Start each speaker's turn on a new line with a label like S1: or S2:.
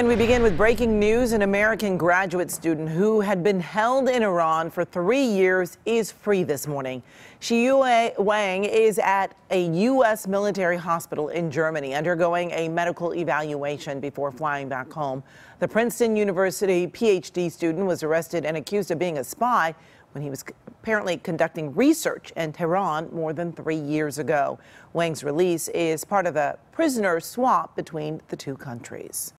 S1: And we begin with breaking news. An American graduate student who had been held in Iran for 3 years is free this morning. Xiyue Wang is at a U.S. military hospital in Germany undergoing a medical evaluation before flying back home. The Princeton University PhD student was arrested and accused of being a spy when he was apparently conducting research in Tehran more than 3 years ago. Wang's release is part of a prisoner swap between the two countries.